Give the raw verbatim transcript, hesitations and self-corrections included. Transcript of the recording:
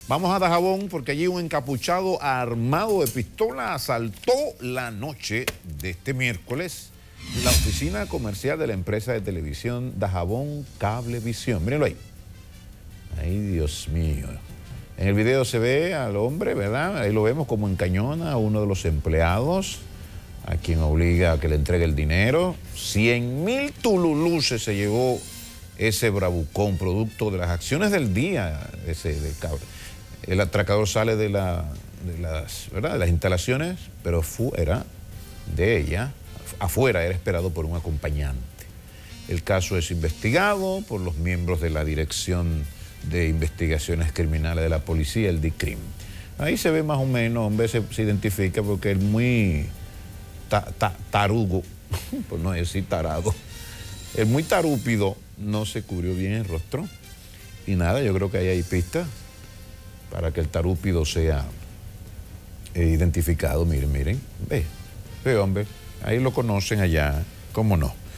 Vamos a Dajabón porque allí un encapuchado armado de pistola asaltó la noche de este miércoles la oficina comercial de la empresa de televisión Dajabón Cablevisión. Mírenlo ahí. Ay, Dios mío. En el video se ve al hombre, ¿verdad? Ahí lo vemos como encañona a uno de los empleados, a quien obliga a que le entregue el dinero. cien mil tululuces se llevó ese bravucón, producto de las acciones del día ese de cable. El atracador sale de, la, de, las, ¿verdad? de las instalaciones, pero fuera de ella, afuera, era esperado por un acompañante. El caso es investigado por los miembros de la Dirección de Investigaciones Criminales de la Policía, el D I C R I M. Ahí se ve más o menos, hombre, se, se identifica porque es muy ta, ta, tarugo, por no decir tarado. Es muy tarúpido, no se cubrió bien el rostro. Y nada, yo creo que ahí hay pistas para que el tarúpido sea eh, identificado. Miren, miren, ve, ve, hombre, ahí lo conocen allá, cómo no.